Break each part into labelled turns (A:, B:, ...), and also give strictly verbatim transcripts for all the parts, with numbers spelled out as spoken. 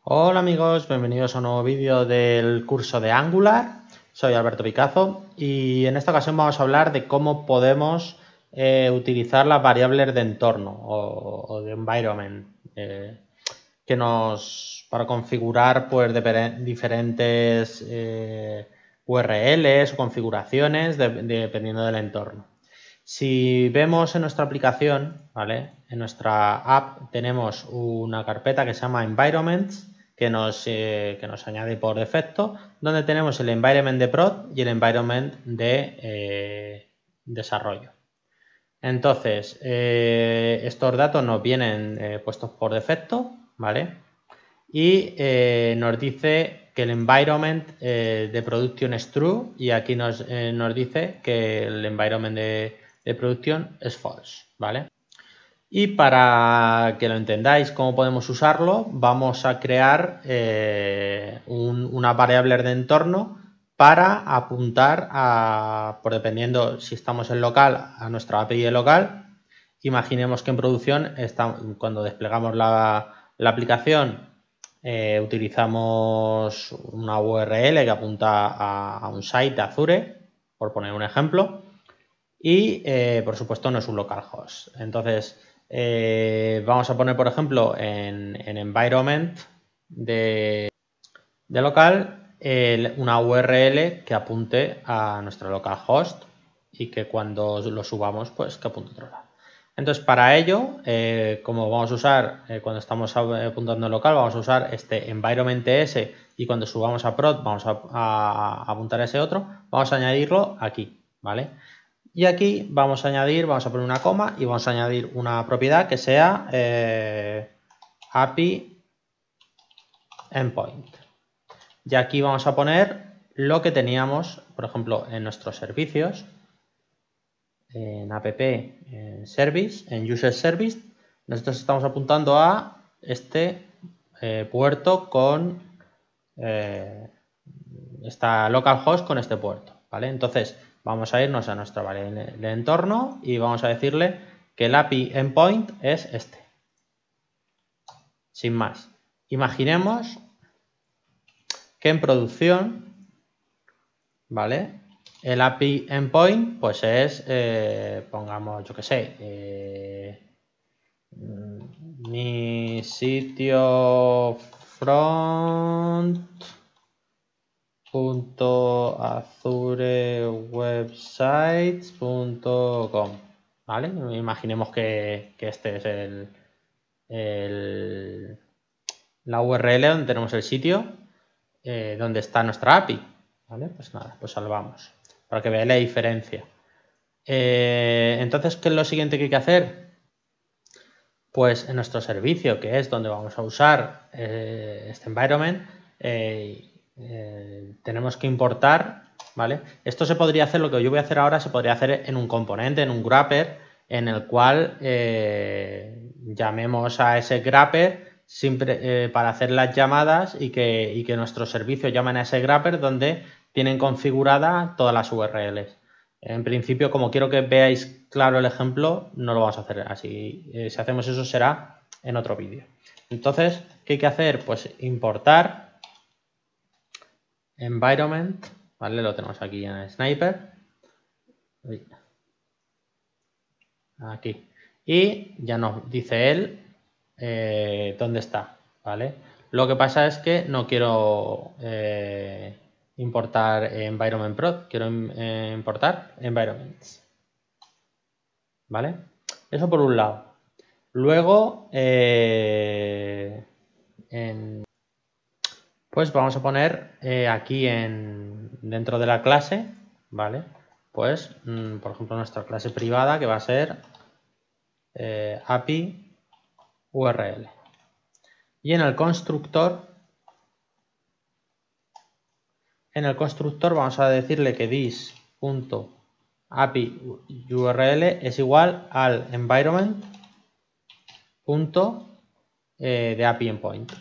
A: Hola amigos, bienvenidos a un nuevo vídeo del curso de Angular. Soy Alberto Picazo y en esta ocasión vamos a hablar de cómo podemos eh, utilizar las variables de entorno o, o de environment eh, que nos para configurar pues diferentes eh, U R Ls o configuraciones de, de, dependiendo del entorno. Si vemos en nuestra aplicación, ¿vale? En nuestra app tenemos una carpeta que se llama Environments, que nos, eh, que nos añade por defecto, donde tenemos el environment de prod y el environment de eh, desarrollo. Entonces, eh, estos datos nos vienen eh, puestos por defecto, ¿vale? Y eh, nos dice que el environment eh, de production es true y aquí nos, eh, nos dice que el environment de, de producción es false, ¿vale? Y para que lo entendáis cómo podemos usarlo, vamos a crear eh, un, una variable de entorno para apuntar a, por dependiendo si estamos en local, a nuestra A P I de local. Imaginemos que en producción, está, cuando desplegamos la, la aplicación, eh, utilizamos una U R L que apunta a, a un site de Azure, por poner un ejemplo, y eh, por supuesto no es un localhost. Entonces, eh, vamos a poner, por ejemplo, en, en environment de, de local el, una U R L que apunte a nuestro localhost y que cuando lo subamos, pues que apunte a otro lado. Entonces, para ello, eh, como vamos a usar, eh, cuando estamos apuntando en local, vamos a usar este environment S y cuando subamos a prod vamos a, a, a apuntar a ese otro, vamos a añadirlo aquí, ¿vale? Y aquí vamos a añadir, vamos a poner una coma y vamos a añadir una propiedad que sea eh, A P I endpoint. Y aquí vamos a poner lo que teníamos, por ejemplo, en nuestros servicios, en app, en service, en user service. Nosotros estamos apuntando a este eh, puerto con eh, esta localhost con este puerto, ¿vale? Entonces vamos a irnos a nuestra variable de entorno y vamos a decirle que el A P I endpoint es este. Sin más. Imaginemos que en producción, ¿vale? El A P I endpoint pues es, eh, pongamos, yo que sé, eh, mi sitio front punto azure websites punto com, ¿vale? Imaginemos que, que este es el, el, la U R L donde tenemos el sitio eh, donde está nuestra A P I, ¿vale? Pues nada, pues salvamos para que veáis la diferencia. Eh, entonces, ¿qué es lo siguiente que hay que hacer? Pues en nuestro servicio, que es donde vamos a usar eh, este environment, eh, eh, tenemos que importar, ¿vale? Esto se podría hacer, lo que yo voy a hacer ahora, se podría hacer en un componente, en un grapper, en el cual eh, llamemos a ese grapper siempre, eh, para hacer las llamadas y que, y que nuestros servicios llamen a ese grapper donde tienen configurada todas las U R Ls. En principio, como quiero que veáis claro el ejemplo, no lo vamos a hacer así. Eh, si hacemos eso será en otro vídeo. Entonces, ¿qué hay que hacer? Pues importar environment, ¿vale? Lo tenemos aquí en el sniper. Aquí. Y ya nos dice él eh, dónde está, ¿vale? Lo que pasa es que no quiero eh, importar environment prod, quiero eh, importar environments, ¿vale? Eso por un lado. Luego, eh, en, pues vamos a poner eh, aquí en, dentro de la clase, ¿vale? Pues, mmm, por ejemplo, nuestra clase privada que va a ser eh, A P I U R L. Y en el constructor, en el constructor vamos a decirle que this.apiurl es igual al environment punto eh, de A P I endpoint.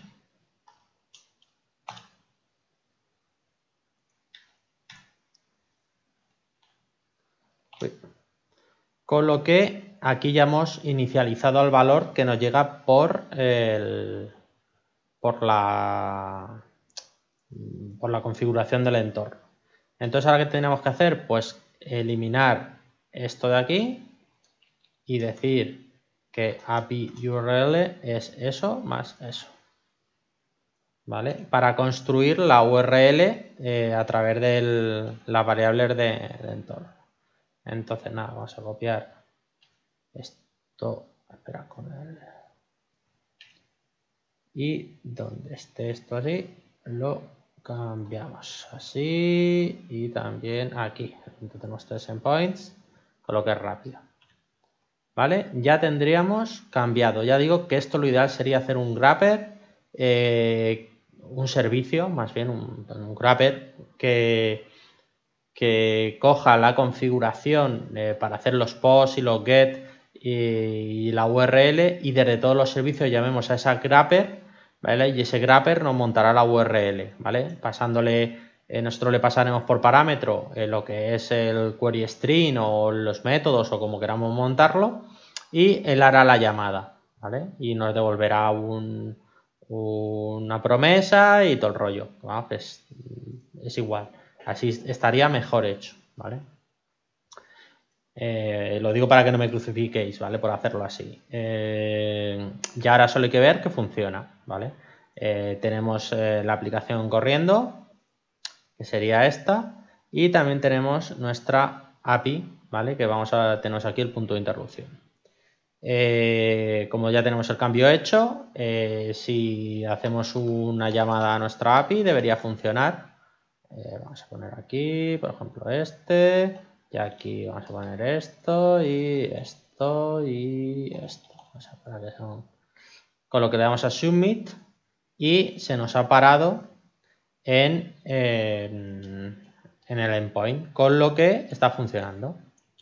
A: Con lo que aquí ya hemos inicializado el valor que nos llega por el, por la, por la configuración del entorno. Entonces, ahora, ¿qué tenemos que hacer? Pues eliminar esto de aquí y decir que A P I U R L es eso más eso. ¿Vale? Para construir la U R L eh, a través de las variables de, de entorno. Entonces, nada, vamos a copiar esto. Espera, con el... Y donde esté esto así, lo cambiamos así. Y también aquí, donde tenemos tres endpoints, con lo que es rápido. ¿Vale? Ya tendríamos cambiado. Ya digo que esto lo ideal sería hacer un wrapper. Eh, un servicio, más bien un, un wrapper que, que coja la configuración eh, para hacer los posts y los get y, y la U R L y desde todos los servicios llamemos a esa wrapper, ¿vale? Y ese wrapper nos montará la U R L, ¿vale? Pasándole, eh, nosotros le pasaremos por parámetro eh, lo que es el query string o los métodos o como queramos montarlo y él hará la llamada, ¿vale? Y nos devolverá un una promesa y todo el rollo. Bueno, pues es igual. Así estaría mejor hecho, ¿vale? Eh, lo digo para que no me crucifiquéis, ¿vale? Por hacerlo así. Eh, ya ahora solo hay que ver que funciona, ¿vale? Eh, tenemos eh, la aplicación corriendo, que sería esta, y también tenemos nuestra A P I, ¿vale? Que vamos a tener aquí el punto de interrupción. Eh, como ya tenemos el cambio hecho, eh, si hacemos una llamada a nuestra A P I debería funcionar. Eh, vamos a poner aquí, por ejemplo, este, y aquí vamos a poner esto y esto y esto. Vamos a poner que son... Con lo que le damos a submit y se nos ha parado en, en, en el endpoint, con lo que está funcionando.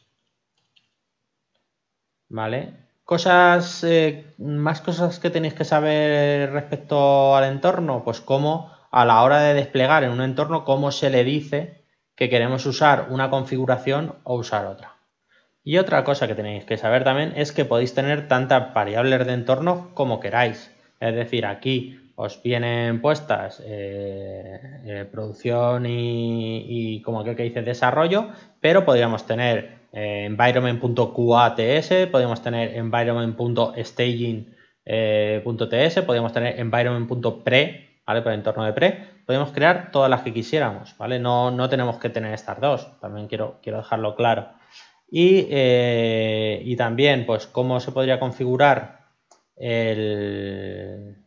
A: ¿Vale? Cosas, eh, más cosas que tenéis que saber respecto al entorno, pues cómo a la hora de desplegar en un entorno, cómo se le dice que queremos usar una configuración o usar otra. Y otra cosa que tenéis que saber también es que podéis tener tantas variables de entorno como queráis. Es decir, aquí os vienen puestas eh, eh, producción y, y como aquel que dice desarrollo, pero podríamos tener eh, environment.qats, podríamos tener environment.staging.ts, eh, podríamos tener environment.pre, ¿vale? Por el entorno de pre, podemos crear todas las que quisiéramos, ¿vale? No, no tenemos que tener estas dos, también quiero, quiero dejarlo claro. Y, eh, y también, pues, cómo se podría configurar el,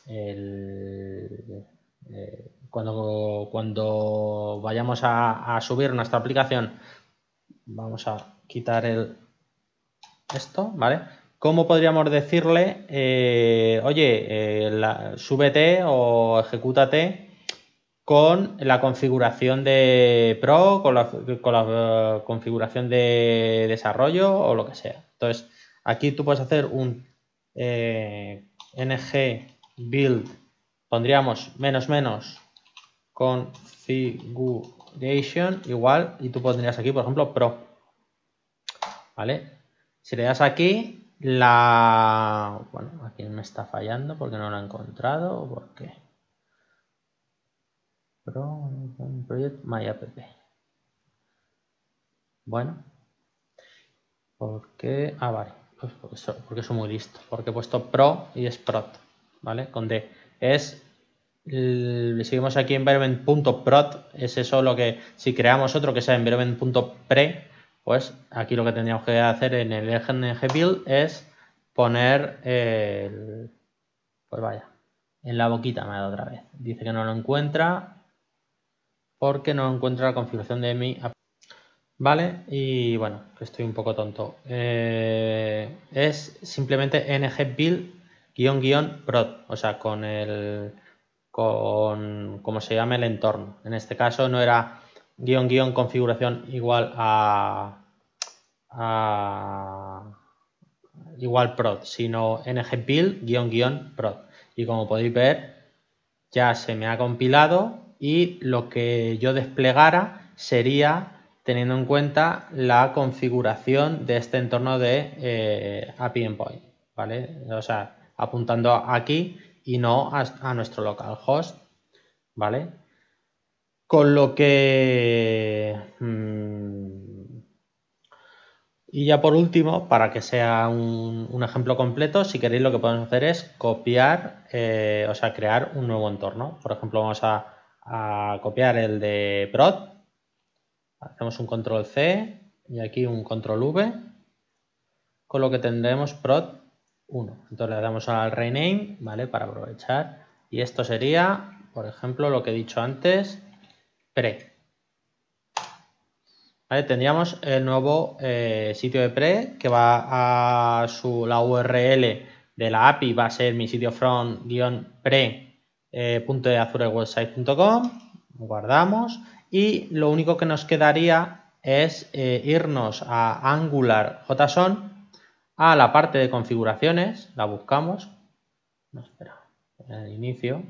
A: el eh, cuando, cuando vayamos a, a subir nuestra aplicación. Vamos a quitar el esto, ¿vale? ¿Cómo podríamos decirle, eh, oye, eh, la, súbete o ejecútate con la configuración de Pro, con la, con la uh, configuración de desarrollo o lo que sea? Entonces, aquí tú puedes hacer un eh, ng build, pondríamos menos menos configuration igual, y tú pondrías aquí, por ejemplo, Pro, ¿vale? Si le das aquí, la... Bueno, aquí me está fallando porque no lo he encontrado, ¿por qué? Pro, project my app. Bueno, porque... Ah, vale, pues porque, soy, porque soy muy listo, porque he puesto Pro y es Prot, ¿vale? Con D. Es... Le seguimos aquí environment.prot, es eso lo que... Si creamos otro que sea environment.pre, pues aquí lo que tendríamos que hacer en el ng build es poner el... Pues vaya, en la boquita me ha dado otra vez. Dice que no lo encuentra porque no encuentra la configuración de mi app. Vale, y bueno, que estoy un poco tonto. Eh, es simplemente ng build guión guión prot, o sea, con el... con como se llama el entorno. En este caso no era guión guión configuración igual a, a igual prod, sino ng build guión guión prod. Y como podéis ver, ya se me ha compilado y lo que yo desplegara sería teniendo en cuenta la configuración de este entorno de eh, A P I Endpoint, ¿vale? O sea, apuntando aquí y no a, a nuestro localhost, ¿vale? Con lo que... Mmm, y ya por último, para que sea un, un ejemplo completo, si queréis lo que podemos hacer es copiar, eh, o sea, crear un nuevo entorno. Por ejemplo, vamos a, a copiar el de prod. Hacemos un control C y aquí un control V, con lo que tendremos prod uno. Entonces le damos al rename, ¿vale? Para aprovechar. Y esto sería, por ejemplo, lo que he dicho antes, pre. ¿Vale? Tendríamos el nuevo eh, sitio de pre que va a su, la U R L de la A P I va a ser mi sitio front-pre.azurewebsite punto com. Guardamos y lo único que nos quedaría es eh, irnos a Angular J S O N, a la parte de configuraciones, la buscamos. No, espera, en el inicio.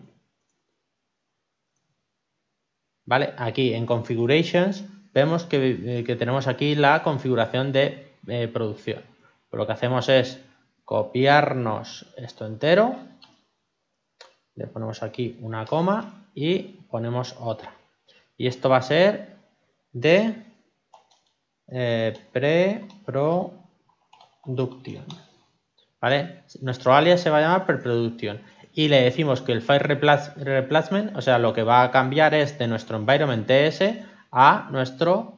A: Vale, aquí en Configurations vemos que, que tenemos aquí la configuración de eh, producción. Pues lo que hacemos es copiarnos esto entero, le ponemos aquí una coma y ponemos otra. Y esto va a ser de eh, pre-production. ¿Vale? Nuestro alias se va a llamar pre-production. Y le decimos que el file replacement, o sea, lo que va a cambiar es de nuestro environment.ts a nuestro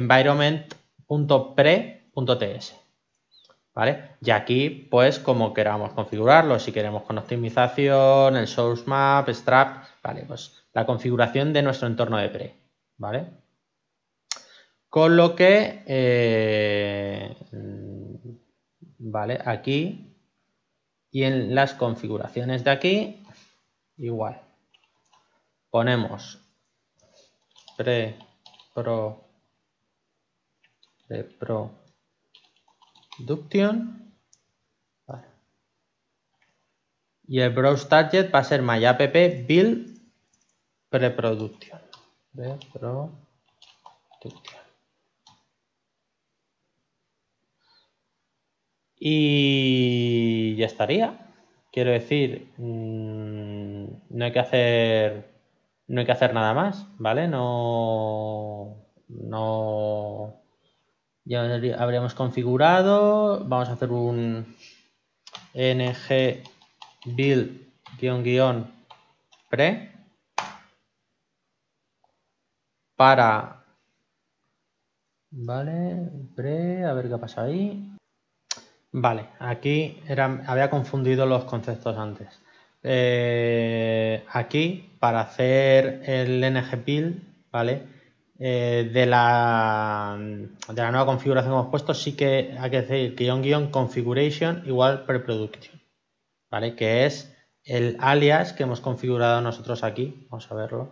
A: environment.pre.ts. ¿Vale? Y aquí, pues, como queramos configurarlo, si queremos con optimización, el source map, strap, ¿vale? Pues la configuración de nuestro entorno de pre, ¿vale? Con lo que, eh, ¿vale? Aquí y en las configuraciones de aquí, igual. Ponemos pre, pro, pre, pro, production. Vale. Y el browse target va a ser myapp build preproduction. Preproduction. Y ya estaría. Quiero decir, mmm, no hay que hacer no hay que hacer nada más, ¿vale? No, no, ya habríamos configurado. Vamos a hacer un ng build guión guión pre para, vale, pre, a ver qué pasa ahí. Vale, aquí era, había confundido los conceptos antes. Eh, aquí, para hacer el ng-build, ¿vale? Eh, de, la, de la nueva configuración que hemos puesto, sí que hay que decir guión guión configuration igual preproduction, ¿vale? Que es el alias que hemos configurado nosotros aquí. Vamos a verlo.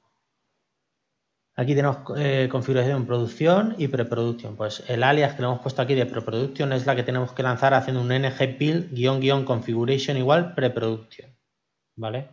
A: Aquí tenemos eh, configuración producción y preproducción. Pues el alias que le hemos puesto aquí de preproduction es la que tenemos que lanzar haciendo un ng build guión guión configuration igual preproduction. ¿Vale?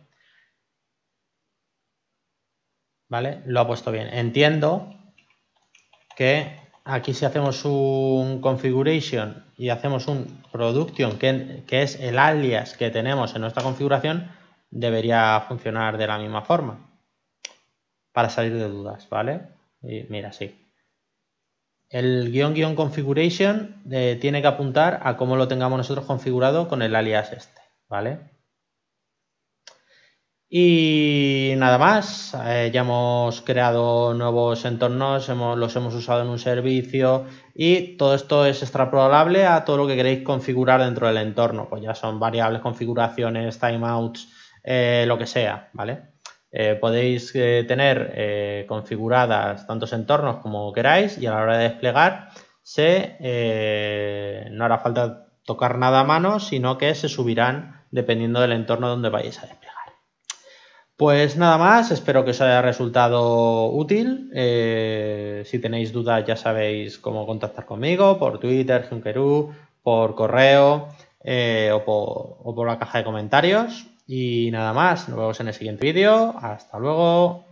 A: ¿Vale? Lo ha puesto bien. Entiendo que aquí si hacemos un configuration y hacemos un production, que, que es el alias que tenemos en nuestra configuración, debería funcionar de la misma forma. Para salir de dudas, ¿vale? Y mira, sí. El guión guión configuration eh, tiene que apuntar a cómo lo tengamos nosotros configurado con el alias este, ¿vale? Y nada más, eh, ya hemos creado nuevos entornos, hemos, los hemos usado en un servicio y todo esto es extrapolable a todo lo que queréis configurar dentro del entorno. Pues ya son variables, configuraciones, timeouts, eh, lo que sea, ¿vale? Eh, podéis eh, tener eh, configuradas tantos entornos como queráis y a la hora de desplegar se, eh, no hará falta tocar nada a mano, sino que se subirán dependiendo del entorno donde vayáis a desplegar. Pues nada más, espero que os haya resultado útil. Eh, si tenéis dudas ya sabéis cómo contactar conmigo por Twitter, Junquerú, por correo eh, o, por, o por la caja de comentarios. Y nada más, nos vemos en el siguiente vídeo. Hasta luego.